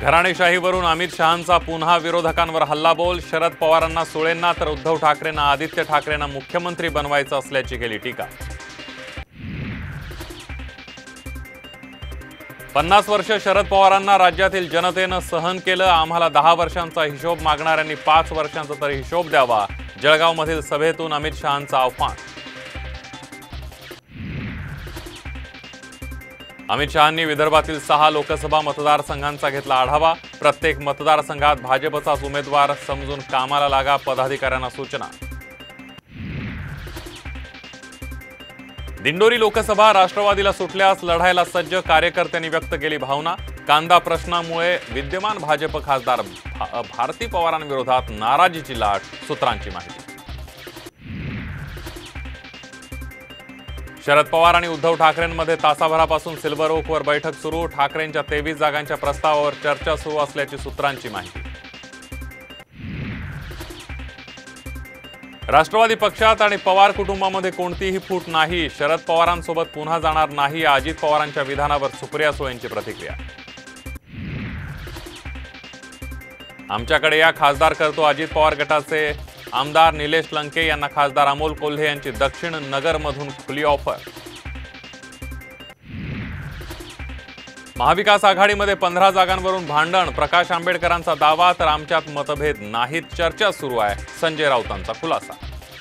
घराणेशाहीवरून अमित शहांचा पुन्हा विरोधकांवर हल्लाबोल। शरद पवारांना सुळेंना तर उद्धव ठाकरेंना आदित्य ठाकरेंना मुख्यमंत्री बनवायचं असल्याची केली टीका। 50 वर्ष शरद पवारांना राज्यातील जनतेनं सहन केलं। आम्हाला 10 वर्षांचा हिशोब मागणाऱ्यांनी 5 वर्षांचा तरी हिशोब द्यावा। जळगावमधील सभेतून अमित शहांचं आव्हान। अमित शहांनी विदर्भातील 6 लोकसभा मतदारसंघांचा घेतला आढावा। प्रत्येक मतदारसंघात भाजपचाच उमेदवार समजून कामाला लागा, पदाधिकाऱ्यांना सूचना। दिंडोरी लोकसभा राष्ट्रवादीला सुटल्यास लढायला सज्ज, कार्यकर्त्यांनी व्यक्त केली भावना। कांदा प्रश्नामुळे विद्यमान भाजप खासदार भारती पवारांविरोधात नाराजीची लाट, सूत्रांची माहिती। शरद पवार आणि उद्धव ठाकरेंमध्ये तासाभरापासून सिल्वर ओकवर बैठक सुरू। ठाकरेंच्या 23 जागांच्या प्रस्तावावर चर्चा सुरू असल्याची सूत्रांची माहिती। राष्ट्रवादी पक्षात आणि पवार कुटुंबामध्ये कोणतीही फूट नाही। शरद पवारांसोबत पुन्हा जाणार नाही, अजित पवारांच्या विधानावर सुप्रिया सुळेंची प्रतिक्रिया। आमच्याकडे या, खासदार करतो अजित पवार गटाचे आमदार निलेश लंके यांना खासदार अमोल कोल्हे यांची दक्षिण नगरमधून खुली ऑफर। महाविकास आघाडीमध्ये 15 जागांवरून भांडण, प्रकाश आंबेडकरांचा दावा तर आमच्यात मतभेद नाहीत, चर्चा सुरू आहे, संजय राऊतांचा खुलासा।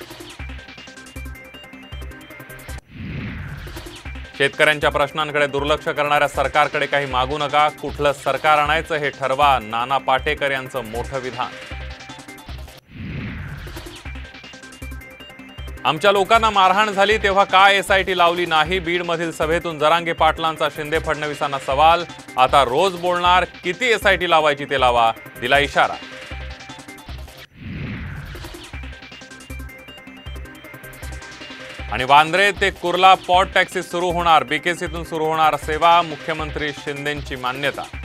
शेतकऱ्यांच्या प्रश्नांकडे दुर्लक्ष करणाऱ्या सरकारकडे काही मागू नका, कुठलं सरकार आणायचं हे ठरवा, नाना पाटेकर यांचं मोठं विधान। आमच्या लोकांना मारहाण झाली तेव्हा काय एसआयटी लावली नाही, बीडमधील सभेतून जरांगे पाटलांचा शिंदे फडणवीसांना सवाल। आता रोज बोलणार, किती एसआयटी लावायची ते लावा, दिला इशारा। आणि वांद्रे ते कुर्ला पॉट टॅक्सी सुरू होणार, बीकेसीतून सुरू होणार सेवा, मुख्यमंत्री शिंदेंची मान्यता।